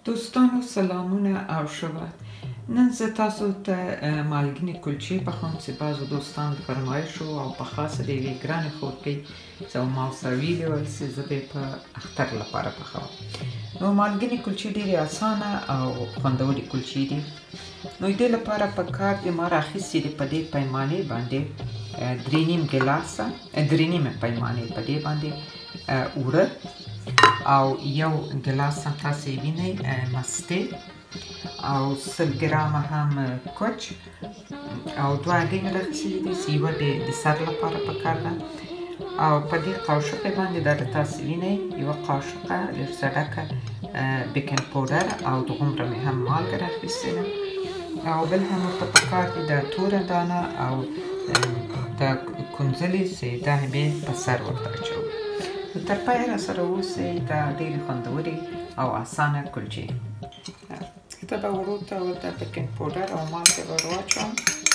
دوستانو سلامونه او ښه وخت. نن زه تاسو ته مالګینې کلچې پخوم چې بعضو دوستانو د فرمایش وو او په خاصه د یوې ګرانې خورکۍ چې ما ورسره ویلي ول چې زه به یې په اختر لپاره پخوم. نو مالګینې کلچې ډېرې اسانه او خوندورې کلچې دي. نو دې لپاره پکار دي ما راخیستې دي په دې پیمانې باندې 3.5 ګیلاسه 3.5 پیمانې په دې باندې اوړه او 1 ګیلاس هم تاسې وینئ مستې او 100 ګرامه هم کوچ او 2 هګۍ مې راخیستې دي چې یوه د سر لپاره پکار ده او په دې قاشقې باندې دا تاسې وینئ یوه قاشقه لږ څه ډکه بیکینګ پوډر او دومره مې هم مالګه راخیستې ده او بل هم ورته پکار دي د توره دانه او د کونځلې چې دا مې په سر ورته اچوو. تر پایه راسره اوسئ. دا ډېرې خوندورې او اسانه کلچې. ته به وړو ته ورته بیکینګ پوډر او مالګه ور واچوم.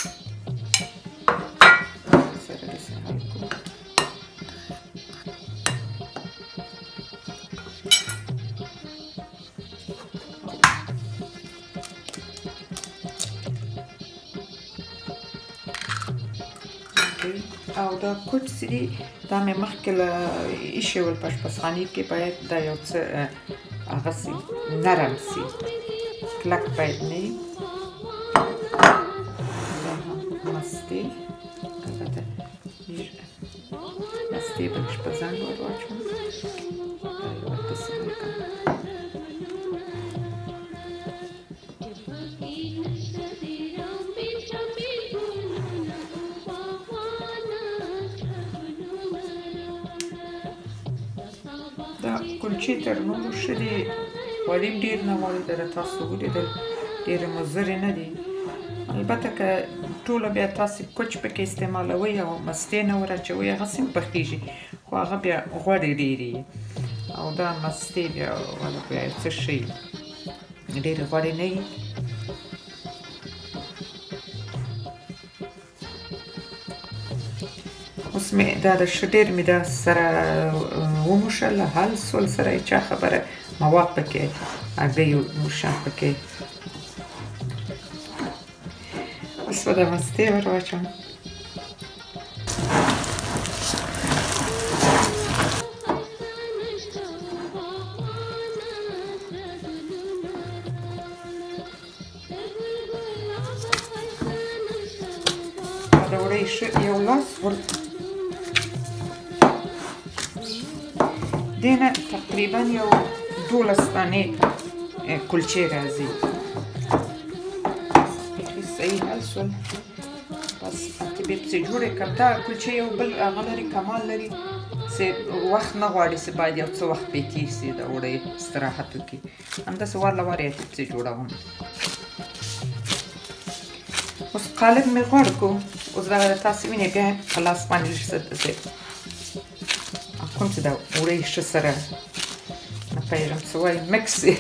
سره داسې حل کړو. او دا کوچ چې دي دا مې مخکې له ایښې ول په اشپزخانې کې باید دا یو څه هغسې نرم سي کلک باید نه وي. دا هم مستې البته مستې به لږ په زنګ ور واچوم. دا یې ورپسې حل کړم. دا کلچې تر نورو ښه دي. غوړي هم ډېر نه غواړي. دا تاسو ولیدل ډېرې مضرې نه دي. البته که ټوله بیا تاسې کوچ پکې استعمالوئ او مستې نه ور اچوئ هغسې هم پخېږي خو هغه بیا غوړې ډېرې وي او دا مستې بیا یو څه ښه وي ډېرې غوړې نه وي. اوس مې دا د ښه ډېر مې دا سره وموښل حل سول سره یې چا خبره مواد پکې هګۍ موښم پکې. اوس به دا مستې ور واچوم. دا وړی ښه یو لاس دې نه تقریبا یو 12 دانې کلچې راځي. بیخي صحیح حل شول. بس اتې بیا پسې جوړې کړم. دا کلچې یو بل هغه لري کمال لري چې وخت نه غواړي چې باید یو څه وخت پرې تېر شي د وړی استراحت وکړي. همداسې وار له واره یې پسې جوړوم. اوس قالب مې غوړ کړو. اوس دغه تاسې وینئ بیا په لاس باندې لږ څه کوم چې دا وړی ښه سره نه پوهېږم څه وایي مکس یې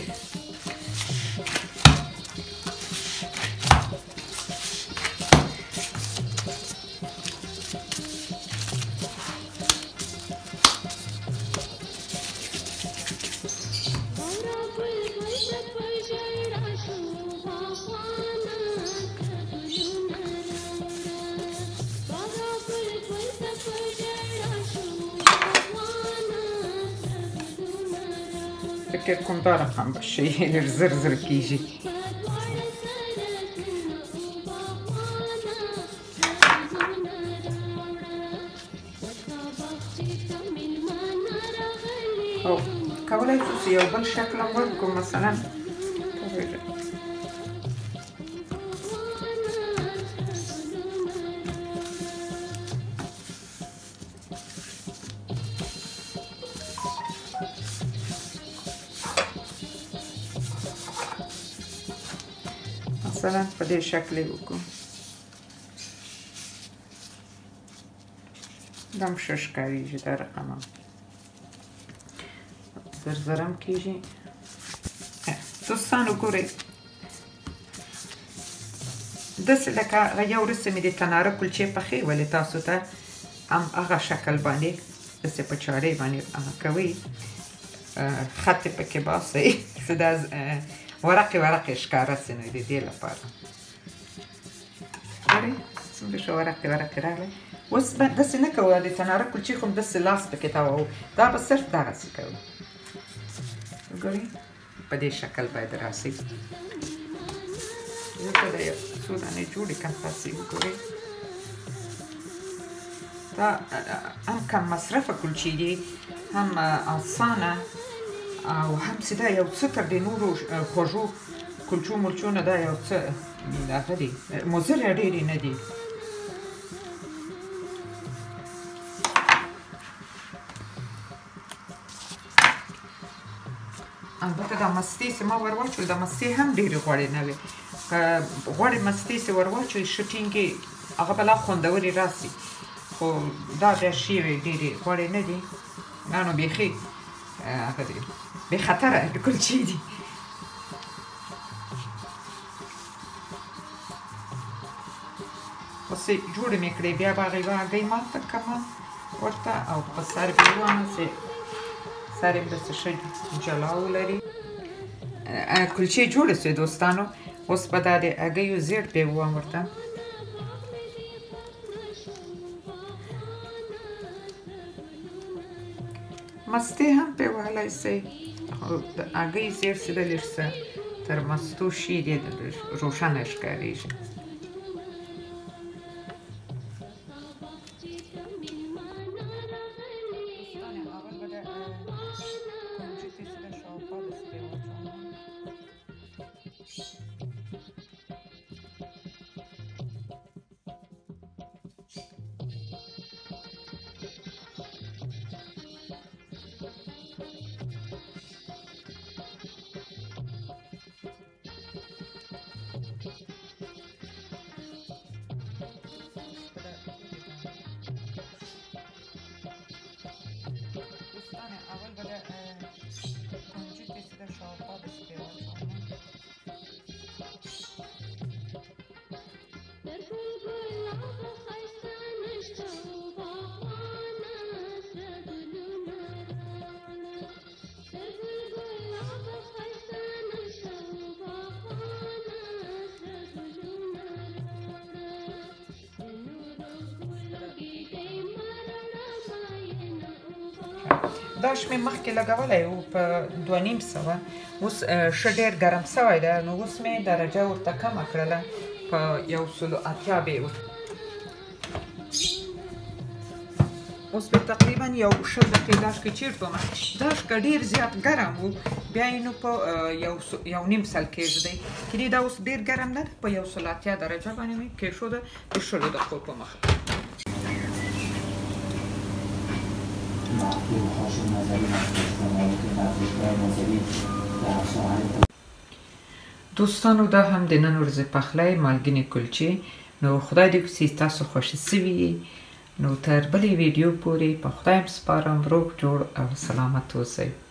فکر کوم دا رقم به شي لږ زر زر کېږي. او کولی شو چې یو بل شکل هم ورکړو مثلا مثلا په دې شکل یې وکړو. دا هم ښه ښکارېږي دا رقم هم زر زر هم کېږي. دوستانو ګورئ داسې لکه یو ورځ مې د تناره کلچې پخېولې تاسو ته هم هغه شکل باندې داسې په چاړې باندې هغه کوئ خط پکې باسئ چې دا ورقې ښکاره سي نو د دې لپاره ګورئ څومره ښه ورقې راغلی اوس به داسې نه کوو د تناره کلچې خو داسې لاس پکې تاووو دا به صرف دغسې کوو ګورئ په دې شکل باید راسي دلته د یو څو دانې جوړې کړم تاسې وګورئ دا هم کم مصرفه کلچې دي هم اسانه او هم چې دا یو څه تر د نورو خوږو کلچو ملچو نه دا یو څه هغه دي مضرې ډېرې نه دي البته دا مستې چې ما ور واچول دا مستې هم ډېرې غوړې نه وې که غوړې مستې چې ور واچوئ ښه ټینګې هغه به لا خوندورې راسي خو دا بیا شیرې ډېرې غوړې نه دي دا نو بیخي هغه دي بې خطره کلچې دي اوس یې جوړې مې کړې بیا به هغې هګۍ ماته کړمه ورته او په سر به یې ووهمه چې سر یې داسې ښه جلا ولري کلچې جوړې شوې دوستانو اوس به دا د هګیو زیړ پرې ووهم ورته مستې هم پرې وهلی شئ خو د هګۍ زیړ چې دی لږ څه تر مستو شي دی روښانه ښکارېږي دا شمې مخکې لګولی و په 2500 اوس ښه ډېر ګرم شوی ده نو اوس مې درجه ورته کمه کړله په 180 به یې اوس به تقریبا یو 6 دقیقې داشکې چیرتومه داشکه ډېر زیات ګرم و بیا یې نو په 1.5 کېږدی کېدې دا اوس ډېر ګرم نه ده په 180 درجه باندې مې کېښوده د 6 دقیقو په مخه دوستانو دا هم د نن ورځې پخلی مالګینې کلچې نو خدای دې وکړي تاسو خوښې شوي نو تر بلې ویډیو پورې په خدای سپارم روغ جوړ او سلامت اوسئ